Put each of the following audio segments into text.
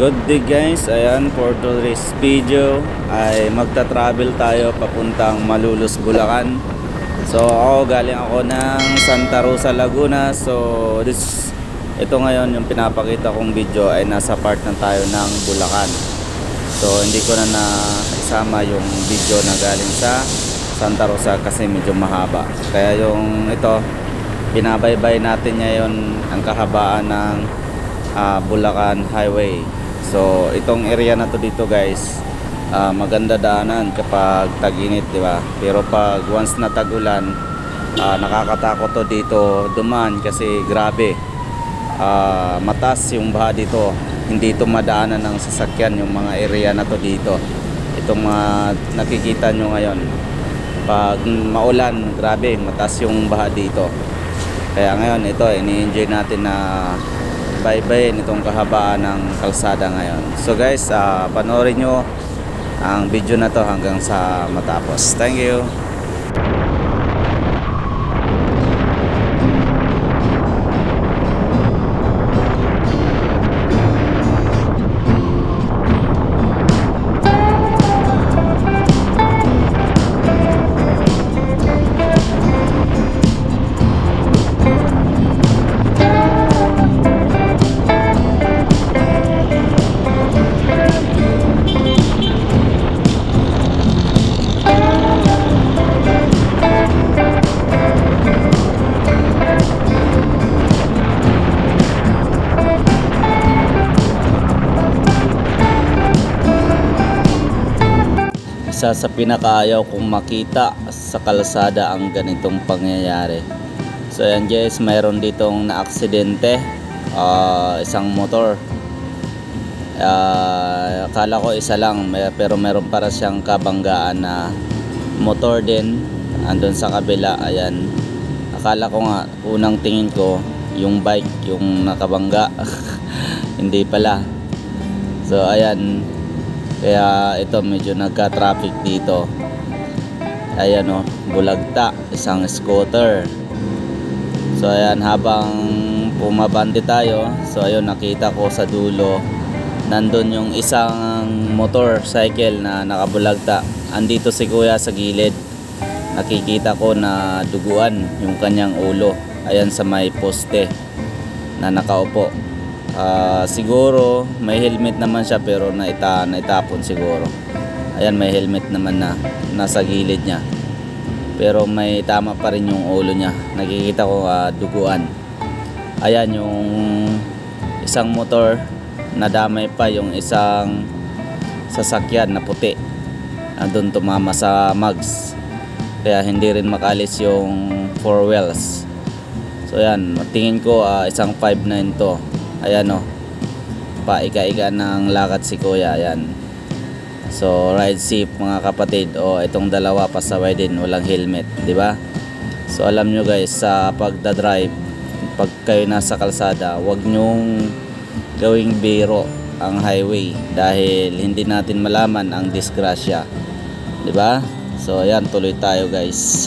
Good day guys, ayan for today's video ay magta-travel tayo papuntang Malulus, Bulacan. So galing ako ng Santa Rosa, Laguna. So ito ngayon yung pinapakita kong video ay nasa part na tayo ng Bulacan. So hindi ko na isama yung video na galing sa Santa Rosa kasi medyo mahaba. Kaya yung ito, binabaybay natin ngayon ang kahabaan ng Bulacan Highway. So itong area na to dito guys, maganda daanan kapag tag-init, di ba? Pero pag once na tag-ulan, nakakatakot to dito dumaan kasi grabe. Mataas yung baha dito. Hindi ito madaanan ng sasakyan yung mga area na to dito. Itong mga nakikita nyo ngayon. Pag maulan, grabe, mataas yung baha dito. Kaya ngayon ito, ini-enjoy natin na baybayin itong kahabaan ng kalsada ngayon. So guys, panoorin nyo ang video na to hanggang sa matapos. Thank you. Isa sa pinakaayaw kong makita sa kalsada ang ganitong pangyayari. So ayan guys, mayroon ditong na-aksidente, isang motor. Akala ko isa lang, pero meron para siyang kabanggaan na motor din andun sa kabila. Ayan, akala ko nga, unang tingin ko yung bike yung nakabangga. Hindi pala. So ayan, kaya ito medyo nagka-traffic dito. Ayan o, bulagta, isang scooter. So ayan, habang pumabante tayo, so ayun, nakita ko sa dulo nandun yung isang motorcycle na nakabulagta. Andito si kuya sa gilid. Nakikita ko na duguan yung kanyang ulo. Ayan sa may poste na nakaupo. Siguro may helmet naman siya pero naitapon siguro. Ayan, may helmet naman na nasa gilid niya, pero may tama pa rin yung ulo niya. Nakikita ko duguan. Ayan yung isang motor, nadamay pa yung isang sasakyan na puti. Andun tumama sa mags, kaya hindi rin makalis yung four wheels. So ayan, tingin ko isang 5'9" to. Ayan o, paika-ika ng lakad si kuya. Ayan. So ride safe mga kapatid. Itong dalawa pasaway din, walang helmet, di ba? So alam nyo guys, sa pagdadrive, pag kayo nasa kalsada, wag nyong gawing biro ang highway dahil hindi natin malaman ang disgrasya, di ba? So ayan, tuloy tayo guys.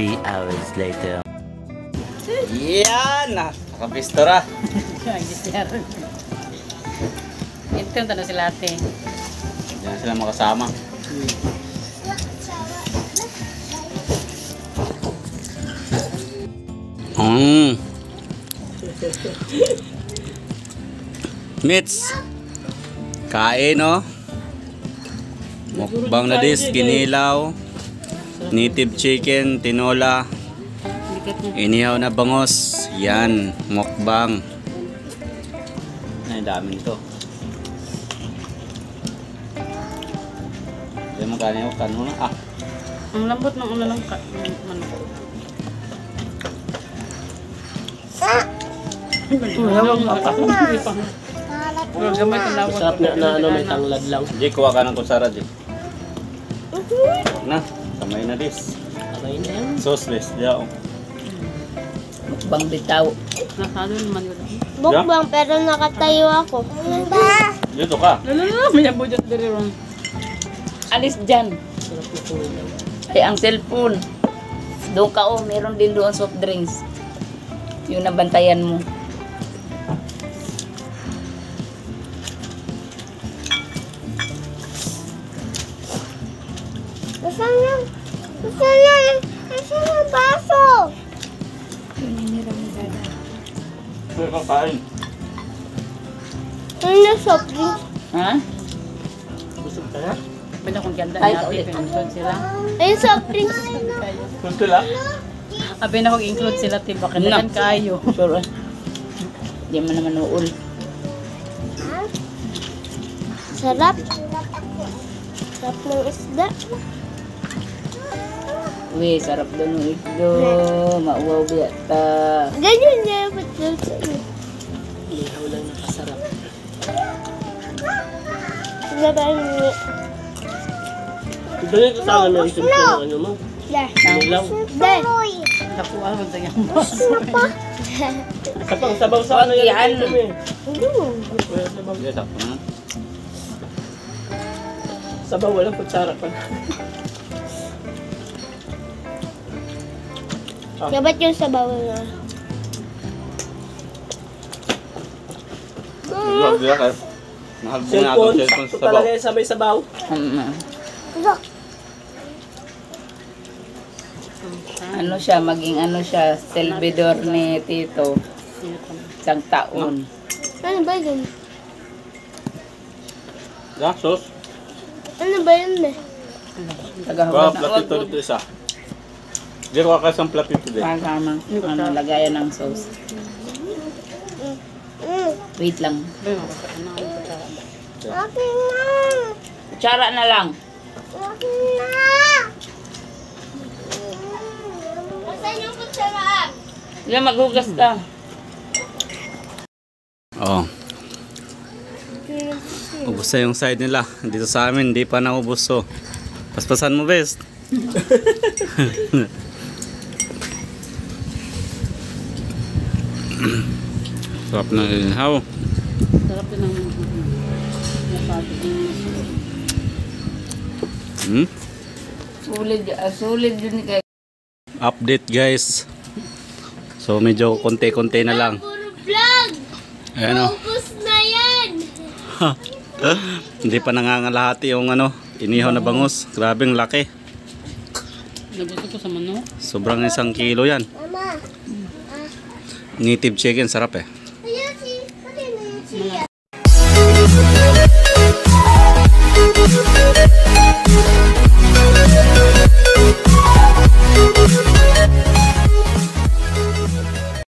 3 hours later. Yan! Nakapistora. Ito yung tanong sila ate. Diyan sila makasama. Mitz, kain no? Mukbang na dis, kinilaw, native chicken, tinola, inihaw na bangos. Yan, mukbang. Ay, dami nito. Yan mo kanin ko, kanin mo na. Ang lambot ng ulo ng manok. Gamay ko na. Sarap na ano, may tanglad lang. Di, kuha ka ng kusara, Di. Huwag na, kamay na dis. Okay na yan. Sauceless, di ako. Mukbang bitaw. Nasado naman yun. Bukbang pero nakatayo ako. Dito ka. Lalo, may abo dyan diri ron. Alis dyan. Sarap na kulang. Ay, ang cellphone. Doon ka oh, meron din doon soft drinks. Yung nabantayan mo. Nasaan yung baso? May kakain. Ano yung soft drinks? Ha? Busog ka na? Bala kong ganda natin. Include sila. Ay, yung soft drinks. Gusto lang? Abi na kong include sila. Tiba ka na kayo. Sure. Di man naman uul. Sarap. Sarap ng isda. Uy, sarap doon ng isdo. Mauwaw biyata. Ganyan niya yung patil sa'yo. Ihaw lang nakasarap. Sarap niya. Ito nito sana may isip ko ng ano mo. Dah. Nilaw. Dah. Nakuha mo sa yung Sapang sabaw sa ano yan. Yan. Ito eh. Wala sabaw. Sige, sakto na. Sabaw, walang kutsara pa. Kaya ba't yung sabaw na? Huwag din ka. Nahalbo na Cellphone, itong cellphone sakto sa sabaw. talaga yung sabay sabaw. Ano siya, maging ano siya, servidor ni Tito. Isang taon. Ano ba yun? Yan, sauce. Ano ba yun eh? Kuha, Tagahawag na. platito dito isa. Di ko ka isang platito din. Kasama. Ano, lagayan ng sauce. Wait lang. Akin na! Kutsara na lang. Akin na! Nasaan yung kutsaraan? Yan, maghugas ka. Oo. Ubus na yung side nila. Dito sa amin, hindi pa naubos so. Paspasan mo, best. Sarap na ihaw. Sarap din ang Sulit yun kay. Update guys. So medyo konti-konti na lang. Puro vlog! Ayan o. Ubus na yan! Hindi pa nangangalahati yung ano, inihaw na bangus. Grabing laki. Nagusto ko sa manok. Sobrang 1 kilo yan. Mama! Native chicken, sarap eh.